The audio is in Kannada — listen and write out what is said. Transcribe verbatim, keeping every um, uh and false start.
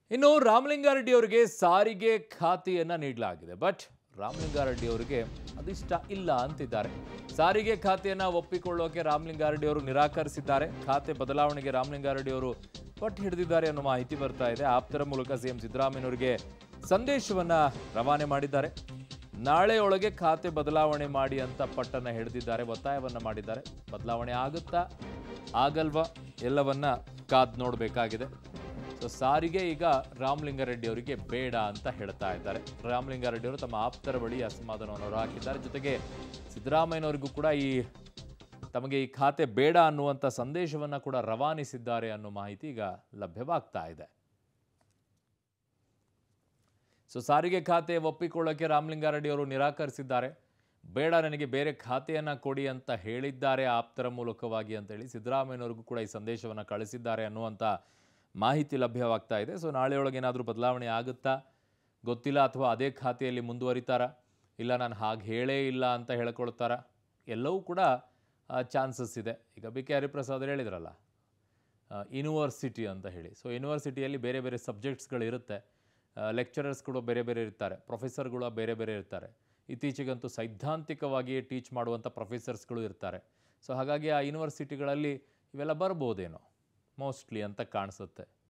ಇನ್ನು ರಾಮಲಿಂಗಾರೆಡ್ಡಿ ಅವರಿಗೆ ಸಾರಿಗೆ ಖಾತೆಯನ್ನ ನೀಡಲಾಗಿದೆ. ಬಟ್ ರಾಮಲಿಂಗಾರೆಡ್ಡಿ ಅವರಿಗೆ ಅದಿಷ್ಟ ಇಲ್ಲ ಅಂತಿದ್ದಾರೆ. ಸಾರಿಗೆ ಖಾತೆಯನ್ನ ಒಪ್ಪಿಕೊಳ್ಳೋಕೆ ರಾಮಲಿಂಗಾರೆಡ್ಡಿ ಅವರು ನಿರಾಕರಿಸಿದ್ದಾರೆ. ಖಾತೆ ಬದಲಾವಣೆಗೆ ರಾಮಲಿಂಗಾರೆಡ್ಡಿ ಅವರು ಪಟ್ಟು ಹಿಡಿದಿದ್ದಾರೆ ಅನ್ನೋ ಮಾಹಿತಿ ಬರ್ತಾ ಇದೆ. ಆಪ್ತರ ಮೂಲಕ ಸಿಎಂ ಸಿದ್ದರಾಮಯ್ಯನವರಿಗೆ ಸಂದೇಶವನ್ನ ರವಾನೆ ಮಾಡಿದ್ದಾರೆ. ನಾಳೆಯೊಳಗೆ ಖಾತೆ ಬದಲಾವಣೆ ಮಾಡಿ ಅಂತ ಪಟ್ಟನ್ನ ಹಿಡಿದಿದ್ದಾರೆ, ಒತ್ತಾಯವನ್ನ ಮಾಡಿದ್ದಾರೆ. ಬದಲಾವಣೆ ಆಗುತ್ತಾ ಆಗಲ್ವಾ ಎಲ್ಲವನ್ನ ಕಾದ್ ನೋಡಬೇಕಾಗಿದೆ. ಸೊ ಸಾರಿಗೆ ಈಗ ರಾಮಲಿಂಗಾರೆಡ್ಡಿ ಅವರಿಗೆ ಬೇಡ ಅಂತ ಹೇಳ್ತಾ ಇದ್ದಾರೆ. ರಾಮಲಿಂಗಾರೆಡ್ಡಿ ಅವರು ತಮ್ಮ ಆಪ್ತರ ಬಳಿ ಅಸಮಾಧಾನವನ್ನು ಹೊರ ಹಾಕಿದ್ದಾರೆ. ಜೊತೆಗೆ ಸಿದ್ದರಾಮಯ್ಯನವರಿಗೂ ಕೂಡ ಈ ತಮಗೆ ಈ ಖಾತೆ ಬೇಡ ಅನ್ನುವಂಥ ಸಂದೇಶವನ್ನು ಕೂಡ ರವಾನಿಸಿದ್ದಾರೆ ಅನ್ನೋ ಮಾಹಿತಿ ಈಗ ಲಭ್ಯವಾಗ್ತಾ ಇದೆ. ಸೊ ಸಾರಿಗೆ ಖಾತೆ ಒಪ್ಪಿಕೊಳ್ಳೋಕೆ ರಾಮಲಿಂಗಾರೆಡ್ಡಿ ಅವರು ನಿರಾಕರಿಸಿದ್ದಾರೆ. ಬೇಡ, ನನಗೆ ಬೇರೆ ಖಾತೆಯನ್ನು ಕೊಡಿ ಅಂತ ಹೇಳಿದ್ದಾರೆ ಆಪ್ತರ ಮೂಲಕವಾಗಿ ಅಂತೇಳಿ ಸಿದ್ದರಾಮಯ್ಯನವ್ರಿಗೂ ಕೂಡ ಈ ಸಂದೇಶವನ್ನು ಕಳಿಸಿದ್ದಾರೆ ಅನ್ನುವಂಥ ಮಾಹಿತಿ ಲಭ್ಯವಾಗ್ತಾ ಇದೆ. ಸೊ ನಾಳೆಯೊಳಗೆ ಏನಾದರೂ ಬದಲಾವಣೆ ಆಗುತ್ತಾ ಗೊತ್ತಿಲ್ಲ, ಅಥವಾ ಅದೇ ಖಾತೆಯಲ್ಲಿ ಮುಂದುವರಿತಾರಾ, ಇಲ್ಲ ನಾನು ಹಾಗೆ ಹೇಳೇ ಇಲ್ಲ ಅಂತ ಹೇಳ್ಕೊಳ್ತಾರಾ, ಎಲ್ಲವೂ ಕೂಡ ಚಾನ್ಸಸ್ ಇದೆ. ಈಗ ಬಿ ಕೆ ಹರಿಪ್ರಸಾದ್ ಹೇಳಿದ್ರಲ್ಲ ಯೂನಿವರ್ಸಿಟಿ ಅಂತ ಹೇಳಿ. ಸೊ ಯೂನಿವರ್ಸಿಟಿಯಲ್ಲಿ ಬೇರೆ ಬೇರೆ ಸಬ್ಜೆಕ್ಟ್ಸ್ಗಳಿರುತ್ತೆ, ಲೆಕ್ಚರರ್ಸ್ಗಳು ಬೇರೆ ಬೇರೆ ಇರ್ತಾರೆ, ಪ್ರೊಫೆಸರ್ಗಳು ಬೇರೆ ಬೇರೆ ಇರ್ತಾರೆ. ಇತ್ತೀಚೆಗಂತೂ ಸೈದ್ಧಾಂತಿಕವಾಗಿ ಟೀಚ್ ಮಾಡುವಂಥ ಪ್ರೊಫೆಸರ್ಸ್ಗಳು ಇರ್ತಾರೆ. ಸೊ ಹಾಗಾಗಿ ಆ ಯೂನಿವರ್ಸಿಟಿಗಳಲ್ಲಿ ಇವೆಲ್ಲ ಬರ್ಬೋದೇನೋ ಮೋಸ್ಟ್ಲಿ ಅಂತ ಕಾಣಿಸುತ್ತೆ.